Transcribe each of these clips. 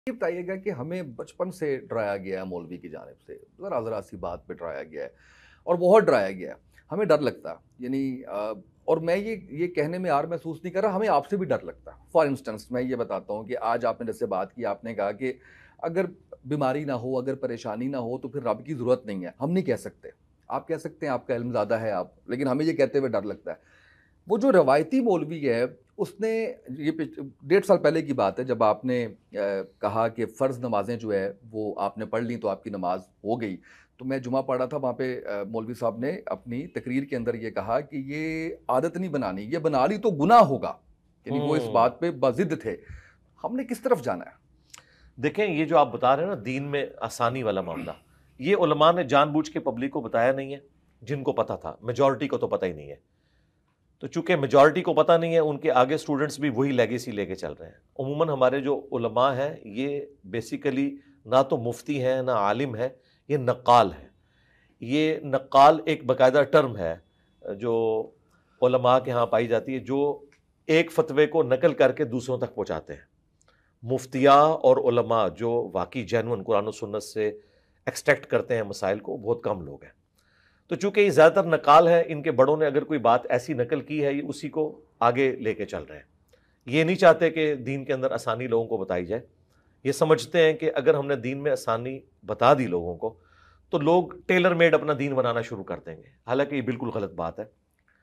یہ بتائیے گا کہ ہمیں بچپن سے ڈرایا گیا ہے مولوی کی جانب سے، ذرا سی بات پہ ڈرایا گیا ہے اور بہت ڈرایا گیا ہے، ہمیں ڈر لگتا یعنی اور میں یہ کہنے میں یار محسوس نہیں کر رہا، ہمیں آپ سے بھی ڈر لگتا. فار انسٹنس میں یہ بتاتا ہوں کہ آج آپ نے جیسے بات کی، آپ نے کہا کہ اگر بیماری نہ ہو، اگر پریشانی نہ ہو تو پھر رب کی ضرورت نہیں ہے. ہم نہیں کہہ سکتے، آپ کہہ سکتے ہیں، آپ کا علم زیادہ ہے آپ، لیکن ہمیں یہ کہتے ہوئے ڈر لگتا ہے. وہ جو روایتی مولوی ہے اس نے یہ 1.5 سال پہلے کی بات ہے جب آپ نے کہا کہ فرض نمازیں جو ہے وہ آپ نے پڑھ لیں تو آپ کی نماز ہو گئی. تو میں جمعہ پڑھا تھا، وہاں پہ مولوی صاحب نے اپنی تقریر کے اندر یہ کہا کہ یہ عادت نہیں بنانی، یہ بنا لی تو گناہ ہوگا، یعنی وہ اس بات پہ بضد تھے. ہم نے کس طرف جانا ہے؟ دیکھیں، یہ جو آپ بتا رہے ہیں نا دین میں آسانی والا معاملہ، یہ علماء نے جان بوجھ کے پبلک کو بتایا نہیں ہے. جن کو پتا تھا، میجورٹی کو تو پتہ ہی نہیں ہے. تو چونکہ میجورٹی کو پتہ نہیں ہے، ان کے آگے سٹوڈنٹس بھی وہی لیگیسی لے کے چل رہے ہیں. عموماً ہمارے جو علماء ہیں یہ بیسیکلی نہ تو مفتی ہیں نہ عالم ہے، یہ نقال ہے. یہ نقال ایک باقاعدہ ٹرم ہے جو علماء کے ہاں پائی جاتی ہے، جو ایک فتوے کو نقل کر کے دوسروں تک پہنچاتے ہیں. مفتیاء اور علماء جو واقعی جینون قرآن و سنت سے ایکسٹریکٹ کرتے ہیں مسائل کو، بہت کم لوگ ہیں. تو چونکہ یہ زیادہ تر نقال ہے، ان کے بڑوں نے اگر کوئی بات ایسی نقل کی ہے، یہ اسی کو آگے لے کے چل رہے ہیں. یہ نہیں چاہتے کہ دین کے اندر آسانی لوگوں کو بتائی جائے. یہ سمجھتے ہیں کہ اگر ہم نے دین میں آسانی بتا دی لوگوں کو تو لوگ ٹیلر میڈ اپنا دین بنانا شروع کر دیں گے. حالانکہ یہ بالکل غلط بات ہے.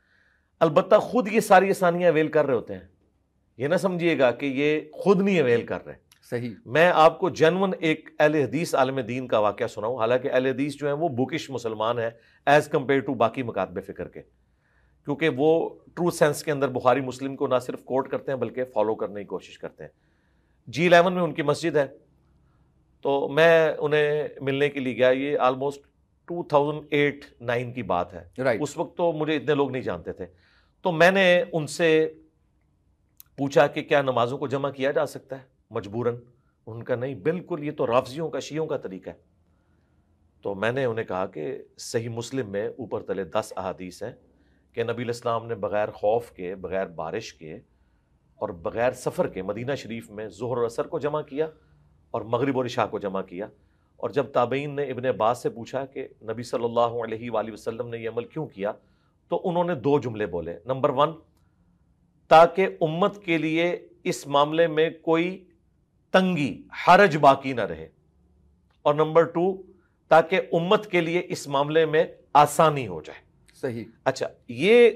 البتہ خود یہ ساری آسانیاں اویل کر رہے ہوتے ہیں. یہ نہ سمجھیے گا کہ یہ خود نہیں اویل کر رہے. صحیح. میں آپ کو جنون ایک اہل حدیث عالم دین کا واقعہ سناؤں. حالانکہ اہل حدیث جو ہیں وہ بکش مسلمان ہیں ایز کمپیئر ٹو باقی مکاتب فکر کے، کیونکہ وہ ٹرو سینس کے اندر بخاری مسلم کو نہ صرف کوٹ کرتے ہیں بلکہ فالو کرنے کی کوشش کرتے ہیں. G11 میں ان کی مسجد ہے. تو میں انہیں ملنے کے لیے گیا. یہ آلموسٹ 2008-9 کی بات ہے. اس وقت تو مجھے اتنے لوگ نہیں جانتے تھے. تو میں نے ان سے پوچھا کہ کیا نمازوں کو جمع کیا جا سکتا ہے مجبوراً؟ ان کا نہیں، بالکل یہ تو رافضیوں کا، شیعوں کا طریقہ ہے. تو میں نے انہیں کہا کہ صحیح مسلم میں اوپر تلے 10 احادیث ہیں کہ نبی علیہ السلام نے بغیر خوف کے، بغیر بارش کے اور بغیر سفر کے مدینہ شریف میں ظہر اور عصر کو جمع کیا اور مغرب اور عشاء کو جمع کیا. اور جب تابعین نے ابن عباس سے پوچھا کہ نبی صلی اللہ علیہ وآلہ وسلم نے یہ عمل کیوں کیا، تو انہوں نے 2 جملے بولے. نمبر 1، تاکہ امت کے لیے اس معاملے میں کوئی تنگی، حرج باقی نہ رہے. اور نمبر 2، تاکہ امت کے لیے اس معاملے میں آسانی ہو جائے. صحیح. اچھا، یہ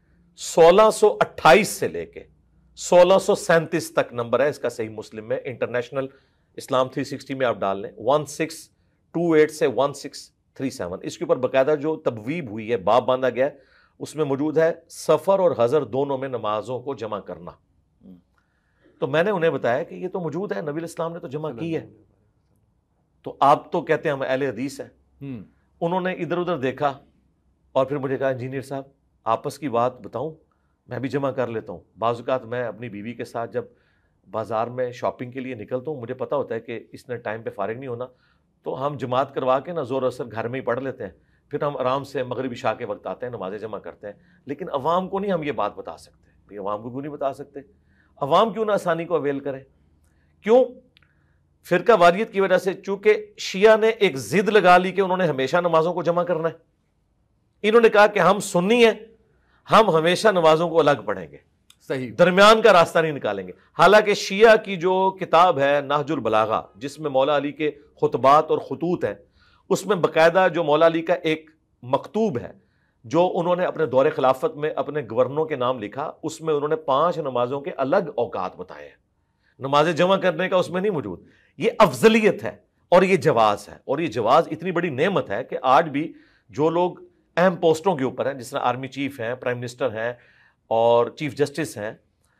1628 سے لے کے 1637 تک نمبر ہے اس کا صحیح مسلم میں. انٹرنیشنل اسلام 360 میں آپ ڈال لیں 1628 سے 1637. اس کے اوپر باقاعدہ جو تبویب ہوئی ہے، باب باندھا گیا ہے، اس میں موجود ہے سفر اور حضر دونوں میں نمازوں کو جمع کرنا. تو میں نے انہیں بتایا کہ یہ تو موجود ہے، نبی علیہ السلام نے تو جمع کی ہے. تو آپ تو کہتے ہیں ہم اہل حدیث ہیں. انہوں نے ادھر ادھر دیکھا اور پھر مجھے کہا انجینئر صاحب آپس کی بات بتاؤں، میں بھی جمع کر لیتا ہوں. بعض اوقات میں اپنی بیوی کے ساتھ جب بازار میں شاپنگ کے لیے نکلتا ہوں، مجھے پتا ہوتا ہے کہ اس نے ٹائم پہ فارغ نہیں ہونا، تو ہم جماعت کروا کے نا ظہر اثر گھر میں ہی پڑھ لیتے ہیں. پھر ہم آرام سے مغرب عشاء کے وقت آتے ہیں، نمازیں جمع کرتے ہیں. لیکن عوام کو نہیں ہم یہ بات بتا سکتے. بھئی عوام کو کیوں نہیں بتا سکتے؟ عوام کیوں نہ آسانی کو اویل کریں؟ کیوں؟ فرقہ واریت کی وجہ سے. چونکہ شیعہ نے ایک ضد لگا لی کہ انہوں نے ہمیشہ نمازوں کو جمع کرنا ہے. انہوں نے کہا کہ ہم سنی ہیں، ہم ہمیشہ نمازوں کو الگ پڑھیں گے، صحیح، درمیان کا راستہ نہیں نکالیں گے. حالانکہ شیعہ کی جو کتاب ہے نہج البلاغہ، جس میں مولا علی کے خطبات اور خطوط ہیں، اس میں باقاعدہ جو مولا علی کا ایک مکتوب ہے جو انہوں نے اپنے دور خلافت میں اپنے گورنروں کے نام لکھا، اس میں انہوں نے 5 نمازوں کے الگ اوقات بتائے ہیں. نمازیں جمع کرنے کا اس میں نہیں موجود. یہ افضلیت ہے اور یہ جواز ہے. اور یہ جواز اتنی بڑی نعمت ہے کہ آج بھی جو لوگ اہم پوسٹوں کے اوپر ہیں، جس طرح آرمی چیف ہیں، پرائم منسٹر ہیں اور چیف جسٹس ہیں،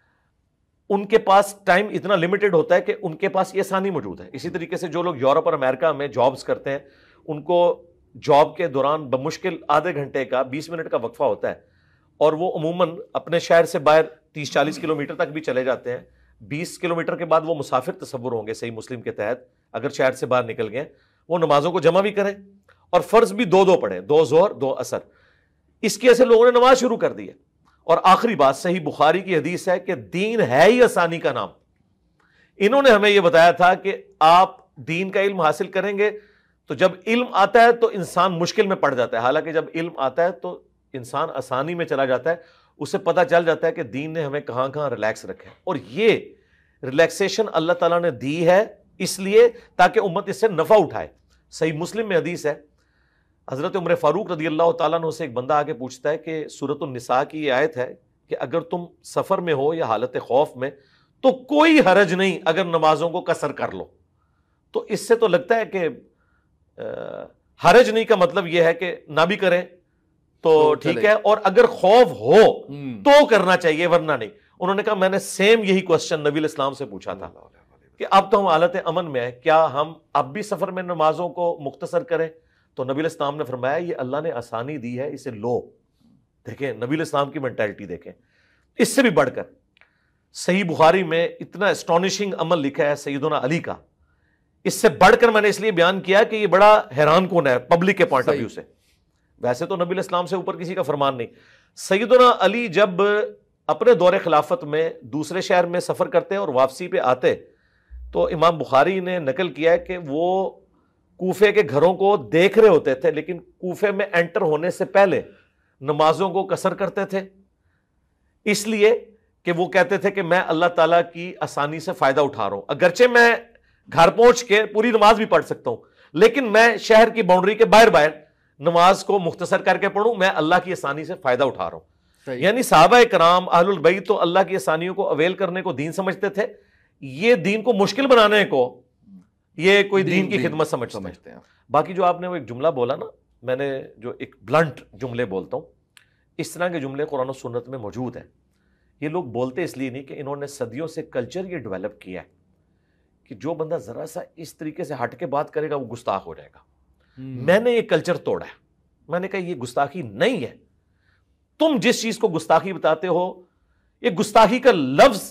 ان کے پاس ٹائم اتنا لمیٹڈ ہوتا ہے کہ ان کے پاس یہ آسانی موجود ہے. اسی طریقے سے جو لوگ یورپ اور امریکہ میں جابز کرتے ہیں، ان کو جاب کے دوران بمشکل آدھے گھنٹے کا 20 منٹ کا وقفہ ہوتا ہے، اور وہ عموماً اپنے شہر سے باہر 30-40 کلومیٹر تک بھی چلے جاتے ہیں. 20 کلومیٹر کے بعد وہ مسافر تصور ہوں گے صحیح مسلم کے تحت، اگر شہر سے باہر نکل گئے. وہ نمازوں کو جمع بھی کریں اور فرض بھی 2 پڑھیں، 2 ظہر 2 عصر. اس کی وجہ سے لوگوں نے نماز شروع کر دی ہے. اور آخری بات، صحیح بخاری کی حدیث ہے کہ دین ہے ہی آسانی کا نام. انہوں نے ہمیں یہ بتایا تھا کہ آپ دین کا علم حاصل کریں گے تو جب علم آتا ہے تو انسان مشکل میں پڑ جاتا ہے، حالانکہ جب علم آتا ہے تو انسان آسانی میں چلا جاتا ہے، اسے پتہ چل جاتا ہے کہ دین نے ہمیں کہاں کہاں ریلیکس رکھا ہے، اور یہ ریلیکسیشن اللہ تعالیٰ نے دی ہے اس لیے تاکہ امت اس سے نفع اٹھائے۔ صحیح مسلم میں حدیث ہے، حضرت عمر فاروق رضی اللہ تعالیٰ عنہ سے ایک بندہ آگے پوچھتا ہے کہ سورۃ النساء کی یہ آیت ہے کہ اگر تم سفر میں ہو یا حالت خوف میں تو کوئی حرج نہیں اگر نمازوں کو قصر کر لو۔ تو اس سے تو لگتا ہے کہ حرج نہیں کا مطلب یہ ہے کہ نہ بھی کریں تو ٹھیک ہے، اور اگر خوف ہو تو کرنا چاہیے ورنہ نہیں۔ انہوں نے کہا میں نے سیم یہی کوسچن نبی الاسلام سے پوچھا تھا کہ اب تو ہم حالت امن میں ہیں، کیا ہم اب بھی سفر میں نمازوں کو مختصر کریں؟ تو نبی الاسلام نے فرمایا یہ اللہ نے آسانی دی ہے، اسے لو۔ دیکھیں نبی الاسلام کی مینٹیلٹی دیکھیں۔ اس سے بھی بڑھ کر صحیح بخاری میں اتنا اسٹانشنگ عمل لکھا ہے سیدنا علی کا، اس سے بڑھ کر میں نے اس لیے بیان کیا کہ یہ بڑا حیران کن ہے پبلک کے پوائنٹ آف ویو سے۔ ویسے تو نبی الاسلام سے اوپر کسی کا فرمان نہیں۔ سیدنا علی جب اپنے دور خلافت میں دوسرے شہر میں سفر کرتے اور واپسی پہ آتے تو امام بخاری نے نقل کیا ہے کہ وہ کوفے کے گھروں کو دیکھ رہے ہوتے تھے، لیکن کوفے میں انٹر ہونے سے پہلے نمازوں کو قصر کرتے تھے، اس لیے کہ وہ کہتے تھے کہ میں اللہ تعالیٰ کی آسانی سے فائدہ اٹھا رہا ہوں، اگرچہ میں گھر پہنچ کے پوری نماز بھی پڑھ سکتا ہوں لیکن میں شہر کی باؤنڈری کے باہر نماز کو مختصر کر کے پڑھوں، میں اللہ کی آسانی سے فائدہ اٹھا رہا ہوں۔ یعنی صحابہ کرام اہل البیت تو اللہ کی آسانیوں کو اویل کرنے کو دین سمجھتے تھے، یہ دین کو مشکل بنانے کو یہ کوئی دین کی خدمت سمجھتے ہیں۔ باقی جو آپ نے وہ ایک جملہ بولا نا، میں نے جو ایک بلنٹ جملے بولتا ہوں، اس طرح کے جملے قرآن و سنت میں موجود ہیں۔ یہ لوگ بولتے اس لیے نہیں کہ انہوں نے صدیوں سے کلچر یہ ڈیولپ کیا ہے کہ جو بندہ ذرا سا اس طریقے سے ہٹ کے بات کرے گا وہ گستاخ ہو جائے گا۔ میں نے یہ کلچر توڑا ہے، میں نے کہا یہ گستاخی نہیں ہے، تم جس چیز کو گستاخی بتاتے ہو یہ گستاخی کا لفظ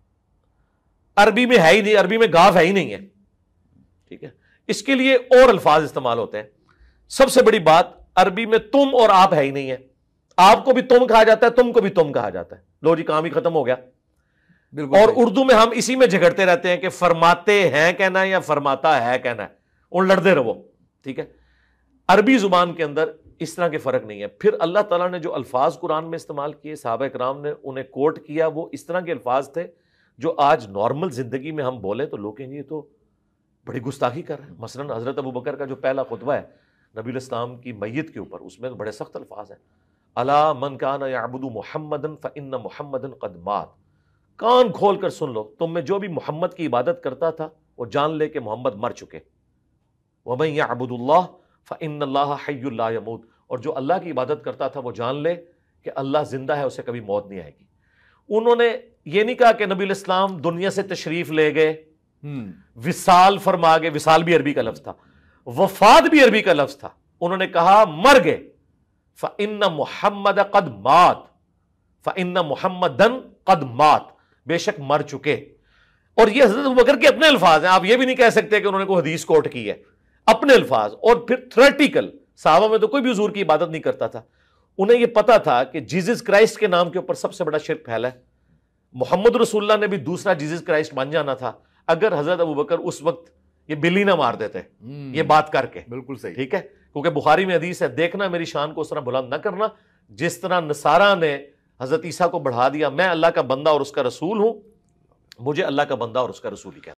عربی میں ہے ہی نہیں، عربی میں گاف ہے ہی نہیں ہے، ٹھیک ہے، اس کے لیے اور الفاظ استعمال ہوتے ہیں۔ سب سے بڑی بات عربی میں تم اور آپ ہے ہی نہیں ہے، آپ کو بھی تم کہا جاتا ہے، تم کو بھی تم کہا جاتا ہے، لو جی کام ہی ختم ہو گیا۔ اور اردو میں ہم اسی میں جھگڑتے رہتے ہیں کہ فرماتے ہیں کہنا ہے یا فرماتا ہے کہنا ہے، اور لڑتے رہو، ٹھیک ہے۔ عربی زبان کے اندر اس طرح کے فرق نہیں ہے۔ پھر اللہ تعالیٰ نے جو الفاظ قرآن میں استعمال کیے، صحابہ کرام نے انہیں کوٹ کیا، وہ اس طرح کے الفاظ تھے جو آج نارمل زندگی میں ہم بولیں تو لوگ کہیں گے یہ تو بڑی گستاخی کر رہے ہیں۔ مثلا حضرت ابو بکر کا جو پہلا خطبہ ہے نبی الاسلام کی میت کے اوپر، اس میں بڑے سخت الفاظ ہیں، الا من کان یعبد محمدا فان محمدا قد مات، کان کھول کر سن لو، تم میں جو بھی محمد کی عبادت کرتا تھا وہ جان لے کہ محمد مر چکے، ومن یعبد اللہ فان اللہ حی لا یموت، اور جو اللہ کی عبادت کرتا تھا وہ جان لے کہ اللہ زندہ ہے، اسے کبھی موت نہیں آئے گی۔ انہوں نے یہ نہیں کہا کہ نبی الاسلام دنیا سے تشریف لے گئے، وصال فرما گئے، وصال بھی عربی کا لفظ تھا، وفات بھی عربی کا لفظ تھا، انہوں نے کہا مر گئے، فَإِنَّ مُحَمَّدَ قَدْ مَات، فَإِنَّ مُحَمَّدًا قَدْ مَات، بے شک مر چکے۔ اور یہ حضرت ابوبکر کے اپنے الفاظ ہیں، آپ یہ بھی نہیں کہہ سکتے کہ انہوں نے کوئی حدیث کوٹ کی ہے، اپنے الفاظ۔ اور پھر تھیوریٹیکل، صحابہ میں تو کوئی بھی حضور کی عبادت نہیں کرتا تھا، انہیں یہ پتا تھا کہ جیزس کرائسٹ کے نام کے اوپر سب سے بڑا شرک پھیلا ہے، محمد رسول اللہ نے بھی دوسرا جیزس کرائسٹ بن جانا تھا اگر حضرت ابوبکر اس وقت یہ بلی نہ مار دیتے یہ بات کر کے۔ بالکل صحیح، ٹھیک ہے، کیونکہ بخاری میں حدیث ہے، دیکھنا میری شان کو اس طرح بلند نہ کرنا جس طرح نصارہ نے حضرت عیسیٰ کو بڑھا دیا، میں اللہ کا بندہ اور اس کا رسول ہوں، مجھے اللہ کا بندہ اور اس کا رسول ہی کہنا۔